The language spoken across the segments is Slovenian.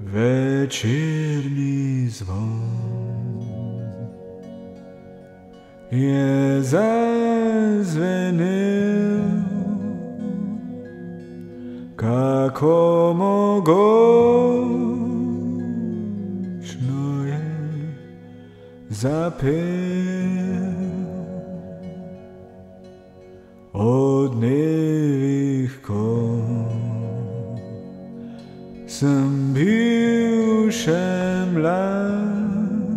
Večerni zvon je zazvenel, kako mogočno je zapel. Od dnevih, ko sem bil še mlad,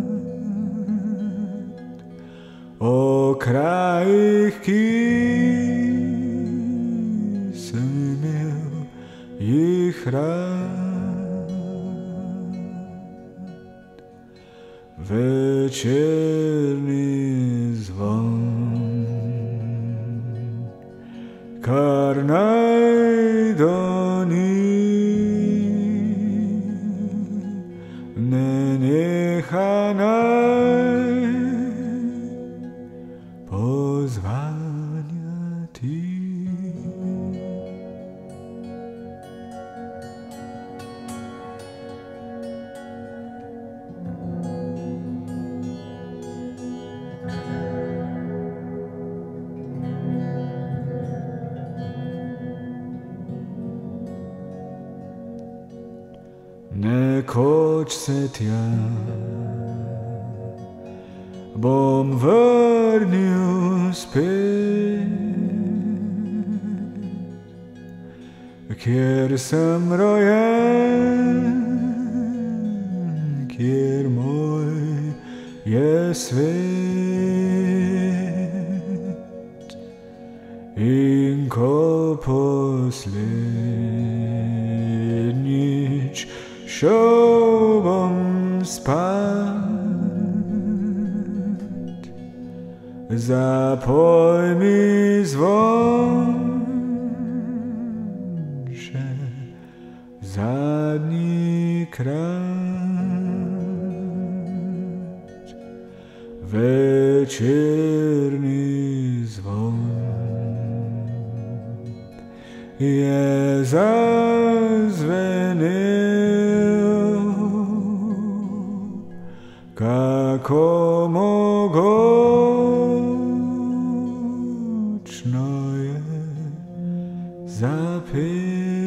o krajih, ki sem imel jih rad. Večerni zvon, kar najdoni, ne neha naj pozvanjati. Nekoč se tja bom vrnil spet, kjer sem rojen, kjer moj je svet. In ko poslednjič šel bom spat, zapoj mi zvon še zadnji krat. Večerni zvon je zazvenel, kako mogočno je zapel.